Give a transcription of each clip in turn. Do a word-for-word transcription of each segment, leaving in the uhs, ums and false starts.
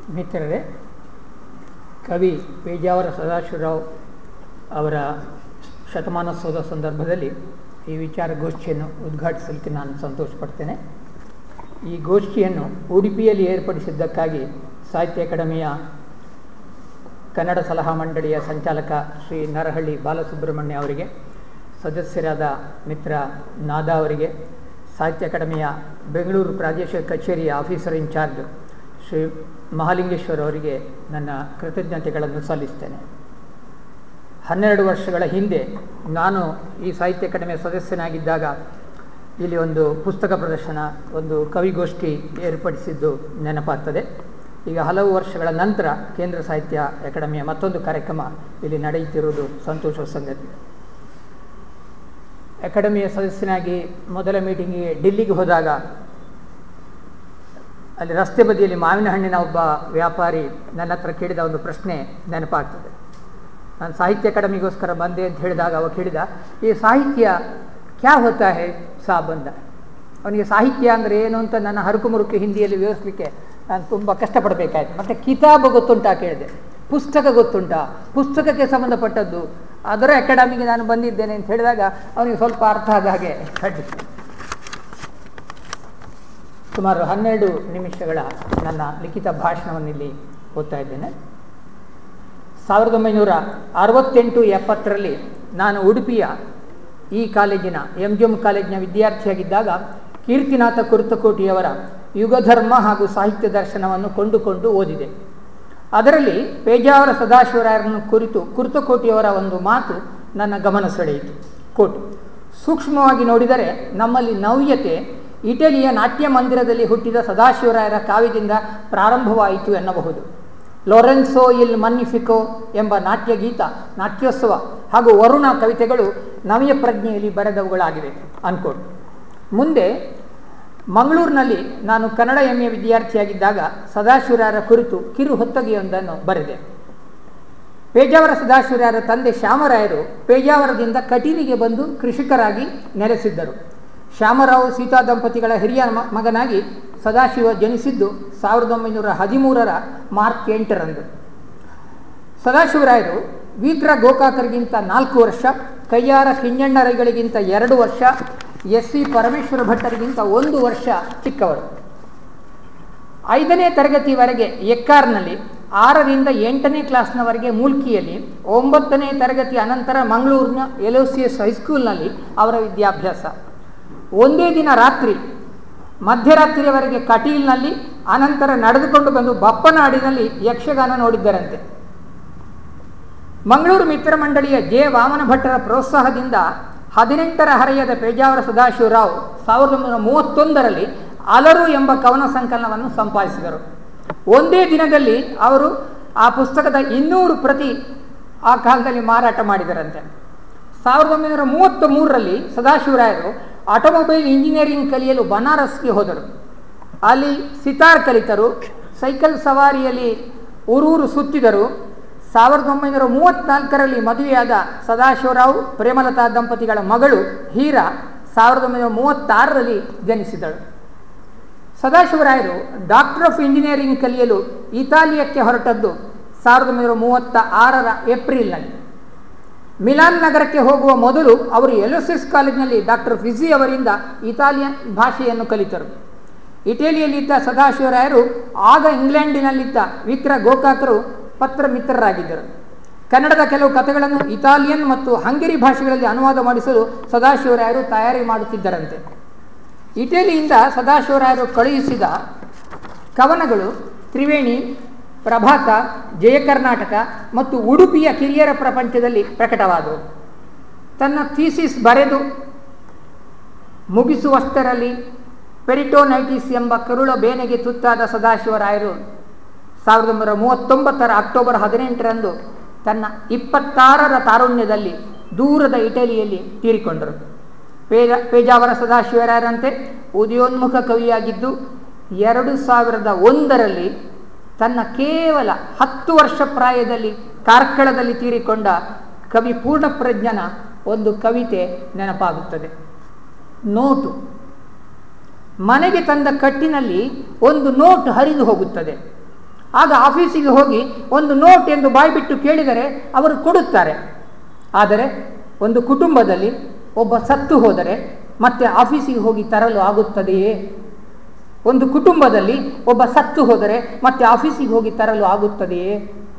ಮಿತ್ರರೇ, ಕವಿ ಪೇಜಾವರ ಸದಾಶಿವರಾವ್ ಅವರ ಶತಮಾನೋತ್ಸವದ ಸಂದರ್ಭದಲ್ಲಿ ಈ ವಿಚಾರಗೋಷ್ಠಿಯನ್ನು ಉದ್ಘಾಟಿಸಲಿಕ್ಕೆ ನಾನು ಸಂತೋಷಪಡ್ತೇನೆ. ಈ ಗೋಷ್ಠಿಯನ್ನು ಉಡುಪಿಯಲ್ಲಿ ಏರ್ಪಡಿಸಿದ್ದಕ್ಕಾಗಿ ಸಾಹಿತ್ಯ ಅಕಾಡೆಮಿಯ ಕನ್ನಡ ಸಲಹಾ ಮಂಡಳಿಯ ಸಂಚಾಲಕ ಶ್ರೀ ನರಹಳ್ಳಿ ಬಾಲಸುಬ್ರಹ್ಮಣ್ಯ ಅವರಿಗೆ, ಸದಸ್ಯರಾದ ಮಿತ್ರ ನಾದಾ ಅವರಿಗೆ, ಸಾಹಿತ್ಯ ಅಕಾಡೆಮಿಯ ಬೆಂಗಳೂರು ಪ್ರಾದೇಶಿಕ ಕಚೇರಿಯ ಆಫೀಸರ್ ಇನ್ಚಾರ್ಜ್ ಶ್ರೀ ಮಹಾಲಿಂಗೇಶ್ವರ ಅವರಿಗೆ ನನ್ನ ಕೃತಜ್ಞತೆಗಳನ್ನು ಸಲ್ಲಿಸ್ತೇನೆ. ಹನ್ನೆರಡು ವರ್ಷಗಳ ಹಿಂದೆ ನಾನು ಈ ಸಾಹಿತ್ಯ ಅಕಾಡೆಮಿಯ ಸದಸ್ಯನಾಗಿದ್ದಾಗ ಇಲ್ಲಿ ಒಂದು ಪುಸ್ತಕ ಪ್ರದರ್ಶನ, ಒಂದು ಕವಿಗೋಷ್ಠಿ ಏರ್ಪಡಿಸಿದ್ದು ನೆನಪಾಗ್ತದೆ. ಈಗ ಹಲವು ವರ್ಷಗಳ ನಂತರ ಕೇಂದ್ರ ಸಾಹಿತ್ಯ ಅಕಾಡೆಮಿಯ ಮತ್ತೊಂದು ಕಾರ್ಯಕ್ರಮ ಇಲ್ಲಿ ನಡೆಯುತ್ತಿರುವುದು ಸಂತೋಷದ ಸಂಗತಿ. ಅಕಾಡೆಮಿಯ ಸದಸ್ಯನಾಗಿ ಮೊದಲ ಮೀಟಿಂಗಿಗೆ ಡಿಲ್ಲಿಗೆ ಹೋದಾಗ ಅಲ್ಲಿ ರಸ್ತೆ ಬದಿಯಲ್ಲಿ ಮಾವಿನ ಹಣ್ಣಿನ ಒಬ್ಬ ವ್ಯಾಪಾರಿ ನನ್ನ ಹತ್ರ ಕೇಳಿದ ಒಂದು ಪ್ರಶ್ನೆ ನೆನಪಾಗ್ತದೆ. ನಾನು ಸಾಹಿತ್ಯ ಅಕಾಡೆಮಿಗೋಸ್ಕರ ಬಂದೆ ಅಂತ ಹೇಳಿದಾಗ ಅವ ಕೇಳಿದ, ಈ ಸಾಹಿತ್ಯ ಕ್ಯಾ ಹೋತಾ ಹೇ ಸಾಬ್ ಅಂದ. ಅವನಿಗೆ ಸಾಹಿತ್ಯ ಅಂದರೆ ಏನು ಅಂತ ನನ್ನ ಹರಕು ಮುರುಕು ಹಿಂದಿಯಲ್ಲಿ ವಿವರಿಸಲಿಕ್ಕೆ ನಾನು ತುಂಬ ಕಷ್ಟಪಡಬೇಕಾಯ್ತು. ಮತ್ತು ಕಿತಾಬ್ ಗೊತ್ತುಂಟಾ ಕೇಳಿದೆ, ಪುಸ್ತಕ ಗೊತ್ತುಂಟಾ, ಪುಸ್ತಕಕ್ಕೆ ಸಂಬಂಧಪಟ್ಟದ್ದು, ಅದರ ಅಕಾಡೆಮಿಗೆ ನಾನು ಬಂದಿದ್ದೇನೆ ಅಂತ ಹೇಳಿದಾಗ ಅವನಿಗೆ ಸ್ವಲ್ಪ ಅರ್ಥ ಆದ ಹಾಗೆ ಖಂಡಿತ. ಸುಮಾರು ಹನ್ನೆರಡು ನಿಮಿಷಗಳ ನನ್ನ ಲಿಖಿತ ಭಾಷಣವನ್ನು ಇಲ್ಲಿ ಓದ್ತಾ ಇದ್ದೇನೆ. ಸಾವಿರದ ಒಂಬೈನೂರ ಅರವತ್ತೆಂಟು ಎಪ್ಪತ್ತರಲ್ಲಿ ನಾನು ಉಡುಪಿಯ ಈ ಕಾಲೇಜಿನ ಎಂ ಜಿ ಎಂ ಕಾಲೇಜಿನ ವಿದ್ಯಾರ್ಥಿಯಾಗಿದ್ದಾಗ ಕೀರ್ತಿನಾಥ ಕುರ್ತಕೋಟಿಯವರ ಯುಗಧರ್ಮ ಹಾಗೂ ಸಾಹಿತ್ಯ ದರ್ಶನವನ್ನು ಕೊಂಡುಕೊಂಡು ಓದಿದೆ. ಅದರಲ್ಲಿ ಪೇಜಾವರ ಸದಾಶಿವರಾಯರನ್ನು ಕುರಿತು ಕುರ್ತಕೋಟಿಯವರ ಒಂದು ಮಾತು ನನ್ನ ಗಮನ ಸೆಳೆಯಿತು. ಕೋಟು, ಸೂಕ್ಷ್ಮವಾಗಿ ನೋಡಿದರೆ ನಮ್ಮಲ್ಲಿ ನವ್ಯತೆ ಇಟಲಿಯ ನಾಟ್ಯ ಮಂದಿರದಲ್ಲಿ ಹುಟ್ಟಿದ ಸದಾಶಿವರಾಯರ ಕಾವ್ಯದಿಂದ ಪ್ರಾರಂಭವಾಯಿತು ಎನ್ನಬಹುದು. ಲೊರೆನ್ಸೋ ಇಲ್ ಮನ್ನಿಫಿಕೋ ಎಂಬ ನಾಟ್ಯ ಗೀತ, ನಾಟ್ಯೋತ್ಸವ ಹಾಗೂ ವರುಣ ಕವಿತೆಗಳು ನವ್ಯ ಪ್ರಜ್ಞೆಯಲ್ಲಿ ಬರೆದವುಗಳಾಗಿವೆ ಅನ್ಕೊಂಡು. ಮುಂದೆ ಮಂಗಳೂರಿನಲ್ಲಿ ನಾನು ಕನ್ನಡ ಎಂ ಎ ವಿದ್ಯಾರ್ಥಿಯಾಗಿದ್ದಾಗ ಸದಾಶಿವರಾಯರ ಕುರಿತು ಕಿರು ಹೊತ್ತಗೆಯೊಂದನ್ನು ಬರೆದೆ. ಪೇಜಾವರ ಸದಾಶಿವರಾಯರ ತಂದೆ ಶ್ಯಾಮರಾಯರು ಪೇಜಾವರದಿಂದ ಕಟೀಲಿಗೆ ಬಂದು ಕೃಷಿಕರಾಗಿ ನೆಲೆಸಿದ್ದರು. ಶ್ಯಾಮರಾವ್ ಸೀತಾ ದಂಪತಿಗಳ ಹಿರಿಯ ಮಗನಾಗಿ ಸದಾಶಿವ ಜನಿಸಿದ್ದು ಸಾವಿರದ ಒಂಬೈನೂರ ಹದಿಮೂರರ ಮಾರ್ಚ್ ಎಂಟರಂದು. ಸದಾಶಿವರಾಯರು ವೀಕ್ರ ಗೋಕಾಕರಿಗಿಂತ ನಾಲ್ಕು ವರ್ಷ, ಕಯ್ಯಾರ ಕಿಂಜಣ್ಣರೈಗಳಿಗಿಂತ ಎರಡು ವರ್ಷ, ಎಸ್ ಸಿ ಪರಮೇಶ್ವರ ಭಟ್ಟರಿಗಿಂತ ಒಂದು ವರ್ಷ ಚಿಕ್ಕವರು. ಐದನೇ ತರಗತಿವರೆಗೆ ಎಕ್ಕಾರ್ನಲ್ಲಿ, ಆರರಿಂದ ಎಂಟನೇ ಕ್ಲಾಸ್ನವರೆಗೆ ಮೂಲ್ಕಿಯಲ್ಲಿ, ಒಂಬತ್ತನೇ ತರಗತಿ ಅನಂತರ ಮಂಗಳೂರಿನ ಎಲೋಸಿಯಸ್ ಹೈಸ್ಕೂಲ್ನಲ್ಲಿ ಅವರ ವಿದ್ಯಾಭ್ಯಾಸ. ಒಂದೇ ದಿನ ರಾತ್ರಿ ಮಧ್ಯರಾತ್ರಿಯವರೆಗೆ ಕಟೀಲ್ನಲ್ಲಿ, ಅನಂತರ ನಡೆದುಕೊಂಡು ಬಂದು ಬಪ್ಪನಾಡಿನಲ್ಲಿ ಯಕ್ಷಗಾನ ನೋಡಿದ್ದರಂತೆ. ಮಂಗಳೂರು ಮಿತ್ರ ಮಂಡಳಿಯ ಜೆ ವಾಮನ ಭಟ್ಟರ ಪ್ರೋತ್ಸಾಹದಿಂದ ಹದಿನೆಂಟರ ಹರೆಯದ ಪೇಜಾವರ ಸದಾಶಿವರಾವ್ ಸಾವಿರದ ಒಂಬೈನೂರ ಮೂವತ್ತೊಂದರಲ್ಲಿ ಅಲರು ಎಂಬ ಕವನ ಸಂಕಲನವನ್ನು ಸಂಪಾದಿಸಿದರು. ಒಂದೇ ದಿನದಲ್ಲಿ ಅವರು ಆ ಪುಸ್ತಕದ ಇನ್ನೂರು ಪ್ರತಿ ಆ ಕಾಲದಲ್ಲಿ ಮಾರಾಟ ಮಾಡಿದರಂತೆ. ಸಾವಿರದ ಒಂಬೈನೂರ ಮೂವತ್ತ ಮೂರರಲ್ಲಿ ಸದಾಶಿವರಾಯರು ಆಟೋಮೊಬೈಲ್ ಇಂಜಿನಿಯರಿಂಗ್ ಕಲಿಯಲು ಬನಾರಸ್ಗೆ ಹೋದರು. ಅಲ್ಲಿ ಸಿತಾರ್ ಕಲಿತರು, ಸೈಕಲ್ ಸವಾರಿಯಲ್ಲಿ ಊರೂರು ಸುತ್ತಿದರು. ಸಾವಿರದ ಒಂಬೈನೂರ ಮೂವತ್ತ್ನಾಲ್ಕರಲ್ಲಿ ಮದುವೆಯಾದ ಸದಾಶಿವರಾವ್ ಪ್ರೇಮಲತಾ ದಂಪತಿಗಳ ಮಗಳು ಹೀರಾ ಸಾವಿರದ ಒಂಬೈನೂರ ಮೂವತ್ತಾರರಲ್ಲಿ ಜನಿಸಿದಳು. ಸದಾಶಿವರಾಯರು ಡಾಕ್ಟರ್ ಆಫ್ ಇಂಜಿನಿಯರಿಂಗ್ ಕಲಿಯಲು ಇತಾಲಿಯಕ್ಕೆ ಹೊರಟದ್ದು ಸಾವಿರದ ಒಂಬೈನೂರ ಮೂವತ್ತ ಆರರ ಏಪ್ರಿಲ್ನಲ್ಲಿ. ಮಿಲಾನ್ ನಗರಕ್ಕೆ ಹೋಗುವ ಮೊದಲು ಅವರು ಎಲೋಸಿಸ್ ಕಾಲೇಜಿನಲ್ಲಿ ಡಾಕ್ಟರ್ ಫಿಜಿ ಅವರಿಂದ ಇತಾಲಿಯನ್ ಭಾಷೆಯನ್ನು ಕಲಿತರು. ಇಟಲಿಯಲ್ಲಿದ್ದ ಸದಾಶಿವರಾಯರು ಆಗ ಇಂಗ್ಲೆಂಡಿನಲ್ಲಿದ್ದ ವಿಕ್ರ ಗೋಕಾಕರು ಪತ್ರ ಮಿತ್ರರಾಗಿದ್ದರು. ಕನ್ನಡದ ಕೆಲವು ಕಥೆಗಳನ್ನು ಇತಾಲಿಯನ್ ಮತ್ತು ಹಂಗೇರಿ ಭಾಷೆಗಳಲ್ಲಿ ಅನುವಾದ ಮಾಡಿಸಲು ಸದಾಶಿವರಾಯರು ತಯಾರಿ ಮಾಡುತ್ತಿದ್ದರಂತೆ. ಇಟಲಿಯಿಂದ ಸದಾಶಿವರಾಯರು ಕಳುಹಿಸಿದ ಕವನಗಳು ತ್ರಿವೇಣಿ, ಪ್ರಭಾತ, ಜಯ ಕರ್ನಾಟಕ ಮತ್ತು ಉಡುಪಿಯ ಕಿರಿಯರ ಪ್ರಪಂಚದಲ್ಲಿ ಪ್ರಕಟವಾದವು. ತನ್ನ ಥೀಸಿಸ್ ಬರೆದು ಮುಗಿಸುವಷ್ಟರಲ್ಲಿ ಪೆರಿಟೋನೈಟಿಸ್ ಎಂಬ ಕರುಳ ಬೇನೆಗೆ ತುತ್ತಾದ ಸದಾಶಿವರಾಯರು ಸಾವಿರದ ಒಂಬೈನೂರ ಮೂವತ್ತೊಂಬತ್ತರ ಅಕ್ಟೋಬರ್ ಹದಿನೆಂಟರಂದು ತನ್ನ ಇಪ್ಪತ್ತಾರರ ತಾರುಣ್ಯದಲ್ಲಿ ದೂರದ ಇಟಲಿಯಲ್ಲಿ ತೀರಿಕೊಂಡರು. ಪೇಜ ಪೇಜಾವರ ಸದಾಶಿವರಾಯರಂತೆ ಉದಯೋನ್ಮುಖ ಕವಿಯಾಗಿದ್ದು ಎರಡು ಸಾವಿರದ ಒಂದರಲ್ಲಿ ತನ್ನ ಕೇವಲ ಹತ್ತು ವರ್ಷ ಪ್ರಾಯದಲ್ಲಿ ಕಾರ್ಕಳದಲ್ಲಿ ತೀರಿಕೊಂಡ ಕವಿ ಪೂರ್ಣಪ್ರಜ್ಞನ ಒಂದು ಕವಿತೆ ನೆನಪಾಗುತ್ತದೆ. ನೋಟು. ಮನೆಗೆ ತಂದ ಕಟ್ಟಿನಲ್ಲಿ ಒಂದು ನೋಟ್ ಹರಿದು ಹೋಗುತ್ತದೆ. ಆಗ ಆಫೀಸಿಗೆ ಹೋಗಿ ಒಂದು ನೋಟ್ ಎಂದು ಬಾಯ್ಬಿಟ್ಟು ಕೇಳಿದರೆ ಅವರು ಕೊಡುತ್ತಾರೆ. ಆದರೆ ಒಂದು ಕುಟುಂಬದಲ್ಲಿ ಒಬ್ಬ ಸತ್ತು ಹೋದರೆ ಮತ್ತೆ ಆಫೀಸಿಗೆ ಹೋಗಿ ತರಲು ಆಗುತ್ತದೆಯೇ? ಒಂದು ಕುಟುಂಬದಲ್ಲಿ ಒಬ್ಬ ಸತ್ತು ಹೋದರೆ ಮತ್ತೆ ಆಫೀಸಿಗೆ ಹೋಗಿ ತರಲು ಆಗುತ್ತದೆಯೇ?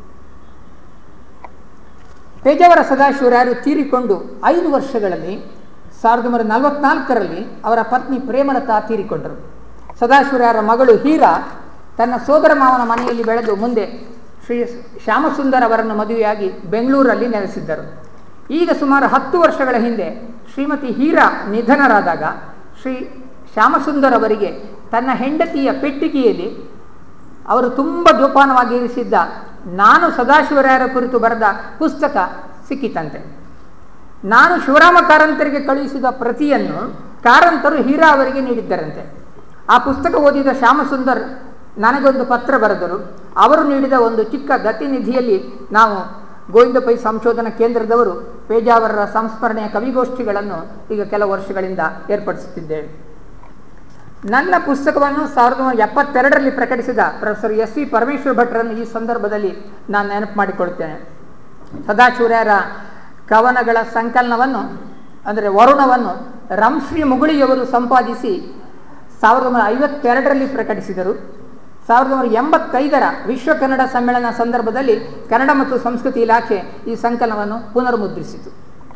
ಪೇಜಾವರ ಸದಾಶಿವರಾಯರು ತೀರಿಕೊಂಡು ಐದು ವರ್ಷಗಳಲ್ಲಿ ಸಾವಿರದ ಒಂಬೈನೂರ ನಲವತ್ನಾಲ್ಕರಲ್ಲಿ ಅವರ ಪತ್ನಿ ಪ್ರೇಮಲತಾ ತೀರಿಕೊಂಡರು. ಸದಾಶಿವರಾಯರ ಮಗಳು ಹೀರಾ ತನ್ನ ಸೋದರ ಮಾವನ ಮನೆಯಲ್ಲಿ ಬೆಳೆದು ಮುಂದೆ ಶ್ರೀ ಶ್ಯಾಮಸುಂದರ್ ಅವರನ್ನು ಮದುವೆಯಾಗಿ ಬೆಂಗಳೂರಲ್ಲಿ ನೆಲೆಸಿದ್ದರು. ಈಗ ಸುಮಾರು ಹತ್ತು ವರ್ಷಗಳ ಹಿಂದೆ ಶ್ರೀಮತಿ ಹೀರಾ ನಿಧನರಾದಾಗ ಶ್ರೀ ಶ್ಯಾಮಸುಂದರ್ ಅವರಿಗೆ ತನ್ನ ಹೆಂಡತಿಯ ಪೆಟ್ಟಿಗೆಯಲ್ಲಿ ಅವರು ತುಂಬ ಜೋಪಾನವಾಗಿ ಇರಿಸಿದ್ದ ನಾನು ಸದಾಶಿವರಾಯರ ಕುರಿತು ಬರೆದ ಪುಸ್ತಕ ಸಿಕ್ಕಿತಂತೆ. ನಾನು ಶಿವರಾಮ ಕಾರಂತರಿಗೆ ಕಳುಹಿಸಿದ ಪ್ರತಿಯನ್ನು ಕಾರಂತರು ಹೀರಾ ಅವರಿಗೆ ನೀಡಿದ್ದರಂತೆ. ಆ ಪುಸ್ತಕ ಓದಿದ ಶ್ಯಾಮಸುಂದರ್ ನನಗೊಂದು ಪತ್ರ ಬರೆದರು. ಅವರು ನೀಡಿದ ಒಂದು ಚಿಕ್ಕ ದತ್ತಿನಿಧಿಯಲ್ಲಿ ನಾವು ಗೋವಿಂದ ಪೈ ಸಂಶೋಧನಾ ಕೇಂದ್ರದವರು ಪೇಜಾವರರ ಸಂಸ್ಮರಣೆಯ ಕವಿಗೋಷ್ಠಿಗಳನ್ನು ಈಗ ಕೆಲವು ವರ್ಷಗಳಿಂದ ಏರ್ಪಡಿಸುತ್ತಿದ್ದೇವೆ. ನನ್ನ ಪುಸ್ತಕವನ್ನು ಸಾವಿರದ ಒಂಬೈನೂರ ಎಪ್ಪತ್ತೆರಡರಲ್ಲಿ ಪ್ರಕಟಿಸಿದ ಪ್ರೊಫೆಸರ್ ಎಸ್ ವಿ ಪರಮೇಶ್ವರ ಭಟ್ರನ್ನು ಈ ಸಂದರ್ಭದಲ್ಲಿ ನಾನು ನೆನಪು ಮಾಡಿಕೊಳ್ಳುತ್ತೇನೆ. ಸದಾಶಿವರಾಯರ ಕವನಗಳ ಸಂಕಲನವನ್ನು ಅಂದರೆ ವರುಣವನ್ನು ರಂಶ್ರೀ ಮುಗುಳಿಯವರು ಸಂಪಾದಿಸಿ ಸಾವಿರದ ಒಂಬೈನೂರ ಐವತ್ತೆರಡರಲ್ಲಿ ಪ್ರಕಟಿಸಿದರು. ಸಾವಿರದ ಒಂಬೈನೂರ ಎಂಬತ್ತೈದರ ವಿಶ್ವ ಕನ್ನಡ ಸಮ್ಮೇಳನ ಸಂದರ್ಭದಲ್ಲಿ ಕನ್ನಡ ಮತ್ತು ಸಂಸ್ಕೃತಿ ಇಲಾಖೆ ಈ ಸಂಕಲನವನ್ನು ಪುನರ್ಮುದ್ರಿಸಿತು.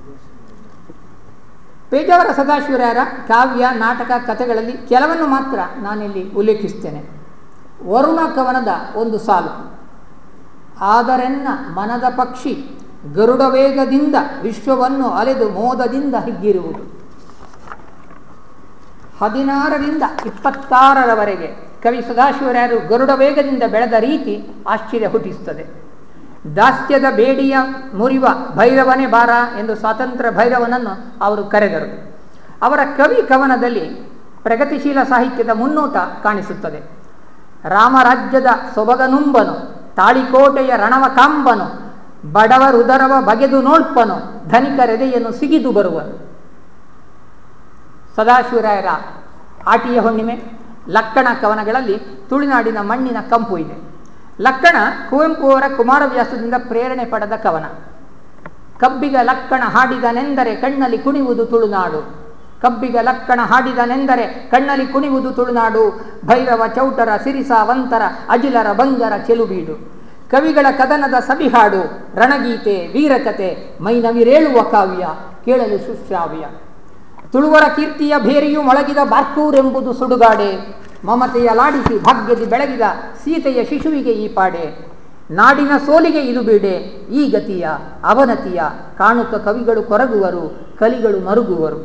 ಪೇಜಾವರ ಸದಾಶಿವರಾಯರ ಕಾವ್ಯ, ನಾಟಕ, ಕಥೆಗಳಲ್ಲಿ ಕೆಲವನ್ನು ಮಾತ್ರ ನಾನಿಲ್ಲಿ ಉಲ್ಲೇಖಿಸ್ತೇನೆ. ವರುಣ ಕವನದ ಒಂದು ಸಾಲು: ಆದರೆನ್ನ ಮನದ ಪಕ್ಷಿ ಗರುಡ ವೇಗದಿಂದ ವಿಶ್ವವನ್ನು ಅಲೆದು ಮೋದದಿಂದ ಹಿಗ್ಗಿರುವುದು. ಹದಿನಾರರಿಂದ ಇಪ್ಪತ್ತಾರರವರೆಗೆ ಕವಿ ಸದಾಶಿವರಾಯರು ಗರುಡ ವೇಗದಿಂದ ಬೆಳೆದ ರೀತಿ ಆಶ್ಚರ್ಯ ಹುಟ್ಟಿಸುತ್ತದೆ. ದಾಸ್ಯದ ಬೇಡಿಯ ಮುರಿವ ಭೈರವನೇ ಬಾರ ಎಂದು ಸ್ವಾತಂತ್ರ್ಯ ಭೈರವನನ್ನು ಅವರು ಕರೆದರು. ಅವರ ಕವಿ ಕವನದಲ್ಲಿ ಪ್ರಗತಿಶೀಲ ಸಾಹಿತ್ಯದ ಮುನ್ನೋಟ ಕಾಣಿಸುತ್ತದೆ. ರಾಮರಾಜ್ಯದ ಸೊಬಗನುಂಬನು, ತಾಳಿಕೋಟೆಯ ರಣವ ಕಾಂಬನು, ಬಡವರುದರವ ಬಗೆದು ನೋಳ್ಪನು, ಧನಿಕರೆದೆಯನ್ನು ಸಿಗಿದು ಬರುವನು. ಸದಾಶಿವರಾಯರ ಆಟಿಯ ಹುಣ್ಣಿಮೆ, ಲಕ್ಕಣ ಕವನಗಳಲ್ಲಿ ತುಳುನಾಡಿನ ಮಣ್ಣಿನ ಕಂಪು ಇದೆ. ಲಕ್ಕಣ ಕುವೆಂಪು ಅವರ ಕುಮಾರವ್ಯಾಸದಿಂದ ಪ್ರೇರಣೆ ಪಡೆದ ಕವನ. ಕಬ್ಬಿಗ ಲಕ್ಕಣ ಹಾಡಿದನೆಂದರೆ ಕಣ್ಣಲ್ಲಿ ಕುಣಿಯುವುದು ತುಳುನಾಡು, ಕಬ್ಬಿಗ ಲಕ್ಕಣ ಹಾಡಿದನೆಂದರೆ ಕಣ್ಣಲ್ಲಿ ಕುಣಿಯುವುದು ತುಳುನಾಡು, ಭೈರವ ಚೌಟರ ಸಿರಿಸಾವಂತರ ಅಜಿಲರ ಬಂಗರ ಚೆಲುಬೀಡು, ಕವಿಗಳ ಕದನದ ಸವಿಹಾಡು, ರಣಗೀತೆ ವೀರಕತೆ ಮೈನವಿರೇಳುವ ಕಾವ್ಯ ಕೇಳಲು ಸುಶ್ರಾವ್ಯ. ತುಳುವರ ಕೀರ್ತಿಯ ಭೇರಿಯು ಮೊಳಗಿದ ಬಾರ್ಕೂರೆಂಬುದು ಸುಡುಗಾಡೆ, ಮಮತೆಯ ಲಾಡಿಸಿ ಭಾಗ್ಯದಿ ಬೆಳಗಿದ ಸೀತೆಯ ಶಿಶುವಿಗೆ ಈ ಪಾಡೆ, ನಾಡಿನ ಸೋಲಿಗೆ ಇದು ಬೀಡೆ ಈ ಗತಿಯ ಅವನತಿಯ, ಕಾಣುತ್ತ ಕವಿಗಳು ಕೊರಗುವರು ಕಲಿಗಳು ಮರುಗುವರು.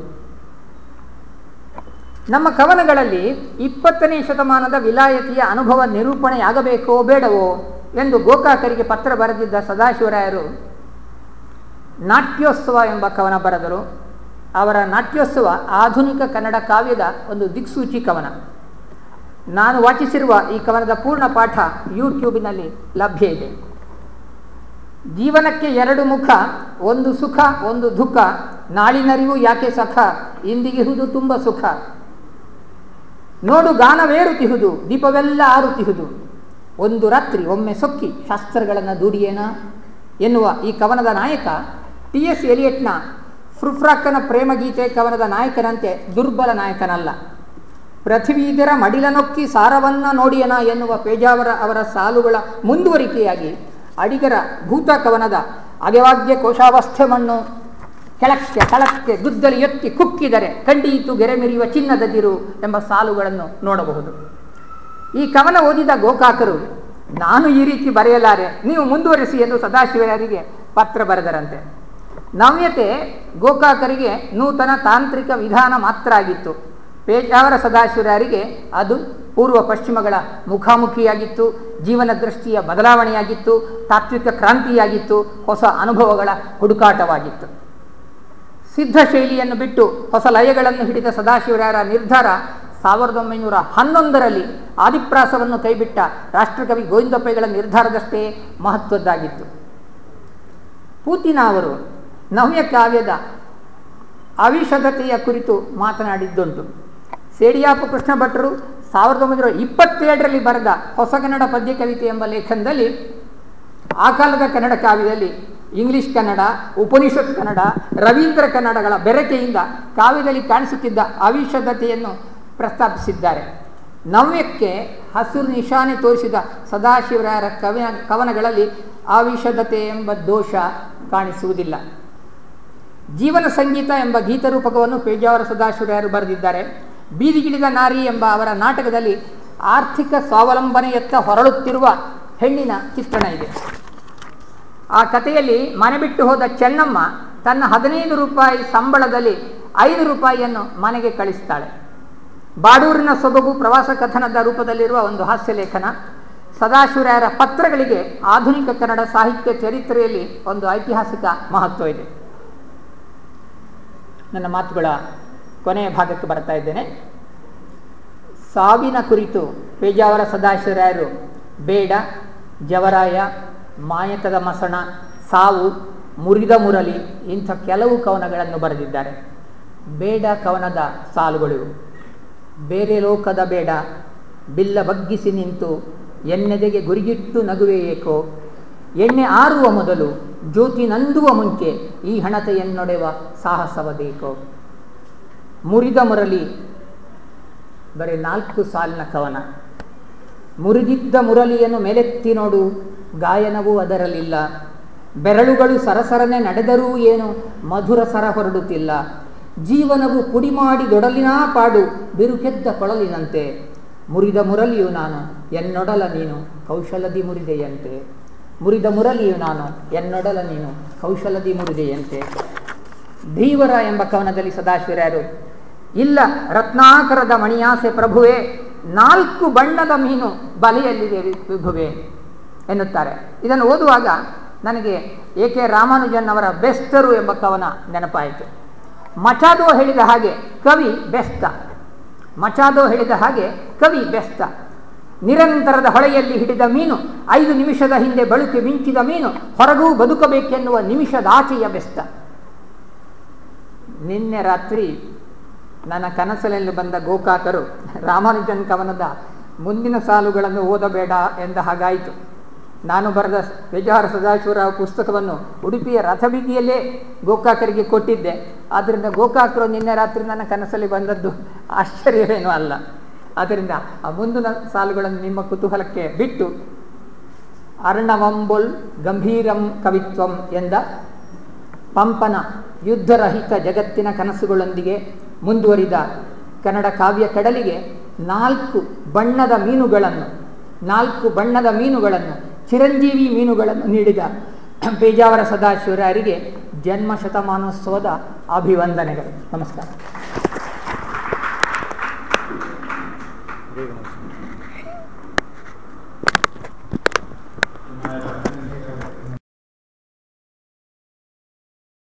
ನಮ್ಮ ಕವನಗಳಲ್ಲಿ ಇಪ್ಪತ್ತನೇ ಶತಮಾನದ ವಿಲಾಯತಿಯ ಅನುಭವ ನಿರೂಪಣೆಯಾಗಬೇಕೋ ಬೇಡವೋ ಎಂದು ಗೋಕಾಕರಿಗೆ ಪತ್ರ ಬರೆದಿದ್ದ ಸದಾಶಿವರಾಯರು ನಾಟ್ಯೋತ್ಸವ ಎಂಬ ಕವನ ಬರೆದರು. ಅವರ ನಾಟ್ಯೋತ್ಸವ ಆಧುನಿಕ ಕನ್ನಡ ಕಾವ್ಯದ ಒಂದು ದಿಕ್ಸೂಚಿ ಕವನ. ನಾನು ವಾಚಿಸಿರುವ ಈ ಕವನದ ಪೂರ್ಣ ಪಾಠ ಯೂಟ್ಯೂಬಿನಲ್ಲಿ ಲಭ್ಯ ಇದೆ. ಜೀವನಕ್ಕೆ ಎರಡು ಮುಖ, ಒಂದು ಸುಖ ಒಂದು ದುಃಖ, ನಾಳಿನರಿವು ಯಾಕೆ ಸಖ, ಇಂದಿಗಿಹುದು ತುಂಬ ಸುಖ, ನೋಡು ಗಾನವೇರುತಿಹುದು ದೀಪವೆಲ್ಲ ಆರುತಿಹುದು, ಒಂದು ರಾತ್ರಿ ಒಮ್ಮೆ ಸೊಕ್ಕಿ ಶಾಸ್ತ್ರಗಳನ್ನು ದೂಡಿಯೇನ ಎನ್ನುವ ಈ ಕವನದ ನಾಯಕ ಟಿ ಎಸ್ ಎಲಿಯಟ್ನ ಫ್ರುಫ್ರಾಕನ ಪ್ರೇಮಗೀತೆ ಕವನದ ನಾಯಕನಂತೆ ದುರ್ಬಲ ನಾಯಕನಲ್ಲ. ಪೃಥ್ವೀದರ ಮಡಿಲನೊಕ್ಕಿ ಸಾರವನ್ನ ನೋಡಿಯನ ಎನ್ನುವ ಪೇಜಾವರ ಅವರ ಸಾಲುಗಳ ಮುಂದುವರಿಕೆಯಾಗಿ ಅಡಿಗರ ಭೂತ ಕವನದ ಅಗೆವಾಗ್ಯ ಕೋಶಾವಸ್ಥೆ ಮಣ್ಣು ಕೆಳಕ್ಕೆ ತಳಕ್ಕೆ ಗುದ್ದಲಿ ಎತ್ತಿ ಕುಕ್ಕಿದರೆ ಕಂಡೀತು ಗೆರೆಮೆರೆಯುವ ಚಿನ್ನದದಿರು ಎಂಬ ಸಾಲುಗಳನ್ನು ನೋಡಬಹುದು. ಈ ಕವನ ಓದಿದ ಗೋಕಾಕರು ನಾನು ಈ ರೀತಿ ಬರೆಯಲಾರೆ, ನೀವು ಮುಂದುವರಿಸಿ ಎಂದು ಸದಾಶಿವರಾಯರಿಗೆ ಪತ್ರ ಬರೆದರಂತೆ. ನವ್ಯತೆ ಗೋಕಾಕರಿಗೆ ನೂತನ ತಾಂತ್ರಿಕ ವಿಧಾನ ಮಾತ್ರ ಆಗಿತ್ತು. ಪೇಜಾವರ ಸದಾಶಿವರಾಯರಿಗೆ ಅದು ಪೂರ್ವ ಪಶ್ಚಿಮಗಳ ಮುಖಾಮುಖಿಯಾಗಿತ್ತು, ಜೀವನ ದೃಷ್ಟಿಯ ಬದಲಾವಣೆಯಾಗಿತ್ತು, ತಾತ್ವಿಕ ಕ್ರಾಂತಿಯಾಗಿತ್ತು, ಹೊಸ ಅನುಭವಗಳ ಹುಡುಕಾಟವಾಗಿತ್ತು. ಸಿದ್ಧ ಶೈಲಿಯನ್ನು ಬಿಟ್ಟು ಹೊಸ ಲಯಗಳನ್ನು ಹಿಡಿದ ಸದಾಶಿವರಾಯರ ನಿರ್ಧಾರ ಸಾವಿರದ ಒಂಬೈನೂರ ಹನ್ನೊಂದರಲ್ಲಿ ಆದಿಪ್ರಾಸವನ್ನು ಕೈಬಿಟ್ಟ ರಾಷ್ಟ್ರಕವಿ ಗೋವಿಂದ ಪೈಗಳ ನಿರ್ಧಾರದಷ್ಟೇ ಮಹತ್ವದ್ದಾಗಿತ್ತು. ಪೂತಿನ ಅವರು ನವ್ಯ ಕಾವ್ಯದ ಅವಿಶದತೆಯ ಕುರಿತು ಮಾತನಾಡಿದ್ದುಂಟು. ಸೇಡಿಯಾಪು ಕೃಷ್ಣ ಭಟ್ರು ಸಾವಿರದ ಒಂಬೈನೂರ ಇಪ್ಪತ್ತೇಳರಲ್ಲಿ ಬರೆದ ಹೊಸಗನ್ನಡ ಪದ್ಯ ಕವಿತೆ ಎಂಬ ಲೇಖನದಲ್ಲಿ ಆ ಕಾಲದ ಕನ್ನಡ ಕಾವ್ಯದಲ್ಲಿ ಇಂಗ್ಲಿಷ್ ಕನ್ನಡ, ಉಪನಿಷತ್ ಕನ್ನಡ, ರವೀಂದ್ರ ಕನ್ನಡಗಳ ಬೆರಕೆಯಿಂದ ಕಾವ್ಯದಲ್ಲಿ ಕಾಣಿಸುತ್ತಿದ್ದ ಅವಿಶುದ್ಧತೆಯನ್ನು ಪ್ರಸ್ತಾಪಿಸಿದ್ದಾರೆ. ನವ್ಯಕ್ಕೆ ಹಸಿರು ನಿಶಾನೆ ತೋರಿಸಿದ ಸದಾಶಿವರಾಯರ ಕವಿ ಕವನಗಳಲ್ಲಿ ಅವಿಶುದ್ಧತೆ ಎಂಬ ದೋಷ ಕಾಣಿಸುವುದಿಲ್ಲ. ಜೀವನ ಸಂಗೀತ ಎಂಬ ಗೀತರೂಪಕವನ್ನು ಪೇಜಾವರ ಸದಾಶಿವರಾಯರು ಬರೆದಿದ್ದಾರೆ. ಬೀದಿಗಿಳಿದ ನಾರಿ ಎಂಬ ಅವರ ನಾಟಕದಲ್ಲಿ ಆರ್ಥಿಕ ಸ್ವಾವಲಂಬನೆಯತ್ತ ಹೊರಳುತ್ತಿರುವ ಹೆಣ್ಣಿನ ಚಿತ್ರಣ ಇದೆ. ಆ ಕಥೆಯಲ್ಲಿ ಮನೆ ಬಿಟ್ಟು ಹೋದ ಚೆನ್ನಮ್ಮ ತನ್ನ ಹದಿನೈದು ರೂಪಾಯಿ ಸಂಬಳದಲ್ಲಿ ಐದು ರೂಪಾಯಿಯನ್ನು ಮನೆಗೆ ಕಳಿಸ್ತಾಳೆ. ಬಾಡೂರಿನ ಸೊಬಗು ಪ್ರವಾಸ ಕಥನದ ರೂಪದಲ್ಲಿರುವ ಒಂದು ಹಾಸ್ಯ ಲೇಖನ. ಸದಾಶಿವರಾಯರ ಪತ್ರಗಳಿಗೆ ಆಧುನಿಕ ಕನ್ನಡ ಸಾಹಿತ್ಯ ಚರಿತ್ರೆಯಲ್ಲಿ ಒಂದು ಐತಿಹಾಸಿಕ ಮಹತ್ವ ಇದೆ. ನನ್ನ ಮಾತುಗಳ ಕೊನೆಯ ಭಾಗಕ್ಕೆ ಬರ್ತಾ ಇದ್ದೇನೆ. ಸಾವಿನ ಕುರಿತು ಪೇಜಾವರ ಸದಾಶಿವರಾಯರು ಬೇಡ, ಜವರಾಯ, ಮಾಯಕದ ಮಸಣ, ಸಾವು, ಮುರಿದ ಮುರಳಿ ಇಂಥ ಕೆಲವು ಕವನಗಳನ್ನು ಬರೆದಿದ್ದಾರೆ. ಬೇಡ ಕವನದ ಸಾಲುಗಳು: ಬೇರೆ ಲೋಕದ ಬೇಡ, ಬಿಲ್ಲ ಬಗ್ಗಿಸಿ ನಿಂತು ಎಣ್ಣೆದೆಗೆ ಗುರಿಗಿಟ್ಟು ನಗುವೆ ಏಕೋ, ಎಣ್ಣೆ ಆರುವ ಮೊದಲು ಜ್ಯೋತಿ ನಂದುವ ಮುಂಚೆ ಈ ಹಣತೆಯನ್ನೊಡೆವ ಸಾಹಸವದೇಕೋ. ಮುರಿದ ಮುರಳಿ ಬರೀ ನಾಲ್ಕು ಸಾಲಿನ ಕವನ. ಮುರಿದಿದ್ದ ಮುರಳಿಯನ್ನು ಮೇಲೆತ್ತಿ ನೋಡು, ಗಾಯನವೂ ಅದರಲ್ಲಿಲ್ಲ. ಬೆರಳುಗಳು ಸರಸರನೆ ನಡೆದರೂ ಏನು ಮಧುರ ಸರ ಹೊರಡುತ್ತಿಲ್ಲ. ಜೀವನವು ಪುಡಿ ಮಾಡಿ ದೊಡಲಿನ ಪಾಡು ಬಿರುಕೆದ್ದ ಕೊಳಲಿನಂತೆ. ಮುರಿದ ಮುರಳಿಯು ನಾನು ಎನ್ನೊಡಲ ನೀನು ಕೌಶಲದಿ ಮುರಿದೆಯಂತೆ. ಮುರಿದ ಮುರಳಿಯು ನಾನು ಎನ್ನೊಡಲ ನೀನು ಕೌಶಲದಿ ಮುರಿದೆಯಂತೆ. ಧೀವರ ಎಂಬ ಕವನದಲ್ಲಿ ಸದಾಶಿವರಾಯರು ಇಲ್ಲ ರತ್ನಾಕರದ ಮಣಿಯಾಸೆ ಪ್ರಭುವೇ, ನಾಲ್ಕು ಬಣ್ಣದ ಮೀನು ಬಲೆಯಲ್ಲಿದೆ ವಿಭುವೆ ಎನ್ನುತ್ತಾರೆ. ಇದನ್ನು ಓದುವಾಗ ನನಗೆ ಎ ಕೆ ರಾಮಾನುಜನ್ ಅವರ ಬೆಸ್ತರು ಎಂಬ ಕವನ ನೆನಪಾಯಿತು. ಮಚಾದೋ ಹೇಳಿದ ಹಾಗೆ ಕವಿ ಬೆಸ್ತ. ಮಚಾದೋ ಹೇಳಿದ ಹಾಗೆ ಕವಿ ಬೆಸ್ತ. ನಿರಂತರದ ಹೊಳೆಯಲ್ಲಿ ಹಿಡಿದ ಮೀನು, ಐದು ನಿಮಿಷದ ಹಿಂದೆ ಬಳುಕಿ ಮಿಂಚಿದ ಮೀನು, ಹೊರಗೂ ಬದುಕಬೇಕೆನ್ನುವ ನಿಮಿಷದಾಚೆಯ ಬೆಸ್ತ. ನಿನ್ನೆ ರಾತ್ರಿ ನನ್ನ ಕನಸಲ್ಲಿ ಬಂದ ಗೋಕಾಕರು ರಾಮಾನುಜನ್ ಕವನದ ಮುಂದಿನ ಸಾಲುಗಳನ್ನು ಓದಬೇಡ ಎಂದ ಹಾಗಾಯಿತು. ನಾನು ಬರೆದ ಪೇಜಾವರ ಸದಾಶಿವರಾವ್ ಪುಸ್ತಕವನ್ನು ಉಡುಪಿಯ ರಥಬೀದಿಯಲ್ಲೇ ಗೋಕಾಕರಿಗೆ ಕೊಟ್ಟಿದ್ದೆ. ಆದ್ದರಿಂದ ಗೋಕಾಕರು ನಿನ್ನೆ ರಾತ್ರಿ ನನ್ನ ಕನಸಲ್ಲಿ ಬಂದದ್ದು ಆಶ್ಚರ್ಯವೇನೂ ಅಲ್ಲ. ಆದ್ದರಿಂದ ಆ ಮುಂದಿನ ಸಾಲುಗಳನ್ನು ನಿಮ್ಮ ಕುತೂಹಲಕ್ಕೆ ಬಿಟ್ಟು, ಅರ್ಣವಂಬೊಲ್ ಗಂಭೀರಂ ಕವಿತ್ವಂ ಎಂದ ಪಂಪನ ಯುದ್ಧರಹಿತ ಜಗತ್ತಿನ ಕನಸುಗಳೊಂದಿಗೆ ಮುಂದುವರಿದ ಕನ್ನಡ ಕಾವ್ಯ ಕಡಲಿಗೆ ನಾಲ್ಕು ಬಣ್ಣದ ಮೀನುಗಳನ್ನು ನಾಲ್ಕು ಬಣ್ಣದ ಮೀನುಗಳನ್ನು ಚಿರಂಜೀವಿ ಮೀನುಗಳನ್ನು ನೀಡಿದ ಪೇಜಾವರ ಸದಾಶಿವರಾಯರಿಗೆ ಜನ್ಮ ಶತಮಾನೋತ್ಸವದ ಅಭಿವಂದನೆಗಳು. ನಮಸ್ಕಾರ.